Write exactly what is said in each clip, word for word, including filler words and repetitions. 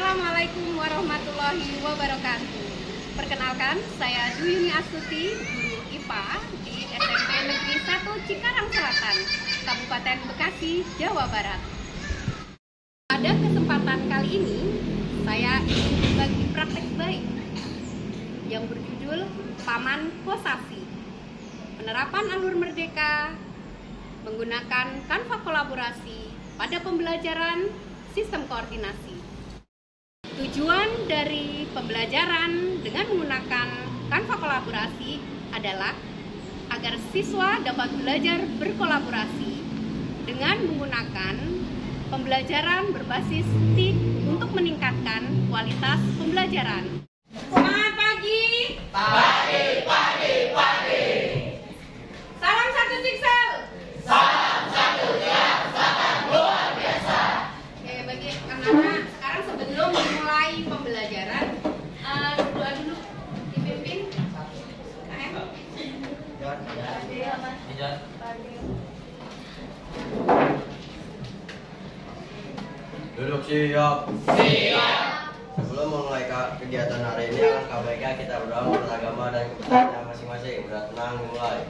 Assalamualaikum warahmatullahi wabarakatuh. Perkenalkan, saya Duyuni Astuti, guru I P A di S M P Negeri satu Cikarang Selatan, Kabupaten Bekasi, Jawa Barat. Pada kesempatan kali ini, saya ingin berbagi praktek baik yang berjudul Paman Kosasi. Penerapan alur merdeka menggunakan Canva kolaborasi pada pembelajaran sistem koordinasi. Tujuan dari pembelajaran dengan menggunakan Canva kolaborasi adalah agar siswa dapat belajar berkolaborasi dengan menggunakan pembelajaran berbasis tik untuk meningkatkan kualitas pembelajaran. Semangat pagi! Pagi, pagi, pagi. Salam satu Ciksel! Salam satu Ciksel, salam luar biasa. Oke, bagi anak-anak, sekarang sebelum memulai pembelajaran, uh, doa dulu dipimpin. Duduk siap. Siap. Sebelum memulai kegiatan hari ini, alangkah baiknya kita berdoa menurut agama dan kepercayaan masing-masing. Udah tenang, mulai.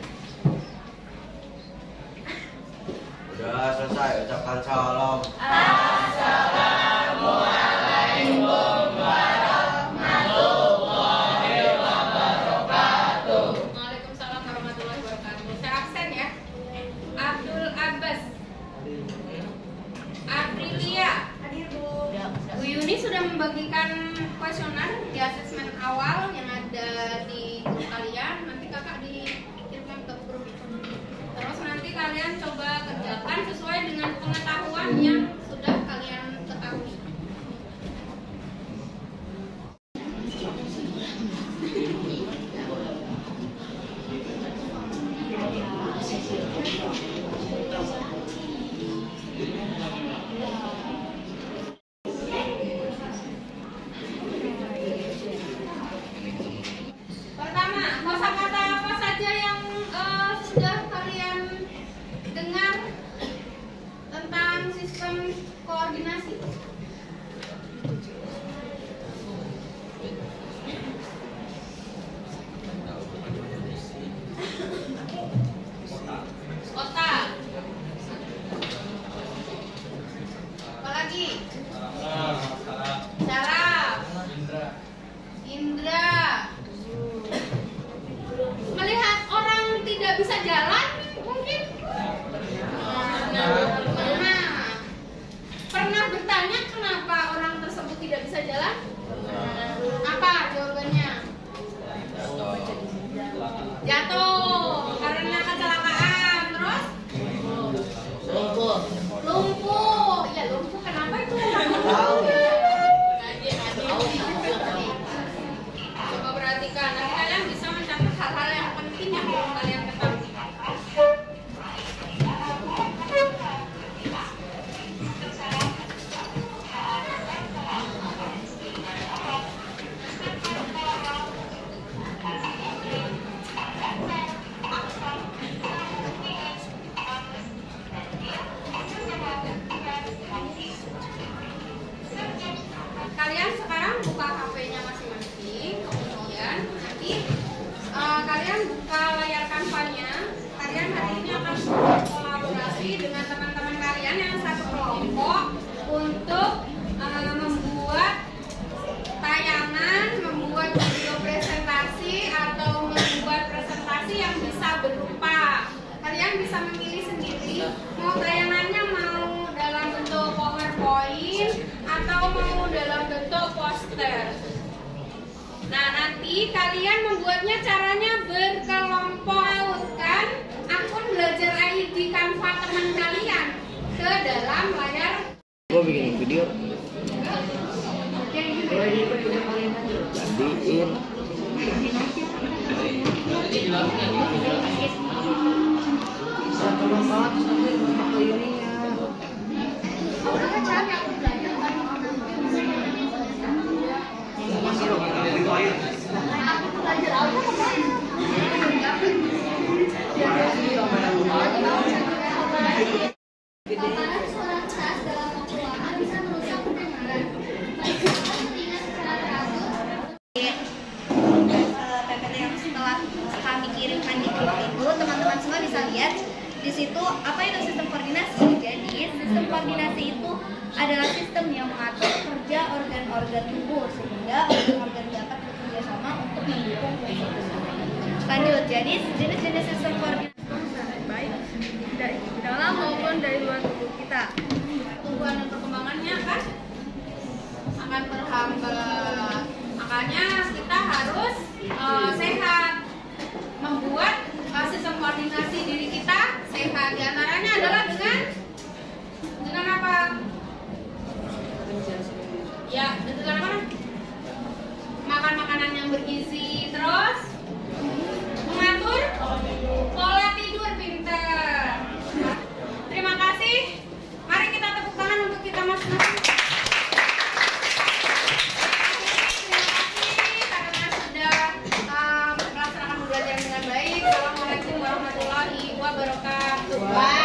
Udah selesai, ucapkan salam. Assalamualaikum warahmatullahi wabarakatuh. Waalaikumsalam warahmatullahi wabarakatuh. Saya absen ya. Abdul Abbas, Aprilia, Bu Yuni sudah membagikan kuesioner di asesmen awal yang ada di grup kalian. Nanti kakak dikirimkan ke grup. Terus nanti kalian coba kerjakan sesuai dengan pengetahuan yang sudah kalian ketahui. Pertama, kosakata apa saja yang eh, sudah kalian dengar tentang sistem koordinasi? Kota. Apa lagi? Saraf. Indra. Melihat orang tidak bisa jalan mungkin? Nah, pernah bertanya kenapa orang tersebut tidak bisa jalan? Apa jawabannya? Jatuh karena kecelakaan. Terus? Lumpuh. Lumpuh. Ya lumpuh kenapa itu? Coba perhatikan, nanti kalian bisa mencatat hal-hal yang penting yang belum kalian ketahui. Kalian sekarang buka H P-nya masing-masing, kemudian nanti uh, kalian buka layar Canva-nya. Kalian hari ini akan berkolaborasi dengan teman-teman kalian yang satu kelompok untuk uh, membuat tayangan, membuat video presentasi atau membuat presentasi yang bisa berupa. Kalian bisa memilih sendiri mau tayangannya mau dalam bentuk PowerPoint atau mau dalam bentuk poster. Nah, nanti kalian membuatnya caranya berkelompok. Kan akun belajar I D Canva teman kalian ke dalam layar. Gue bikin video. Jadiin. Paparan suara keras dalam waktu lama bisa merusak pendengaran. organ tubuh sehingga organ dapat bekerja sama untuk mendukung fungsi tubuh. Lanjut, jadi jenis-jenis sistem koordinasi baik dari dalam maupun dari luar tubuh kita. pertumbuhan dan perkembangannya kan akan terhambat. Makanya kita harus uh, sehat, membuat uh, sistem koordinasi diri kita sehat. Di antaranya adalah dengan dengan apa? Ya, dengan apa? Makan makanan yang bergizi, terus mengatur pola tidur pintar. Terima kasih. Mari kita tepuk tangan untuk kita masing-masing. Wow.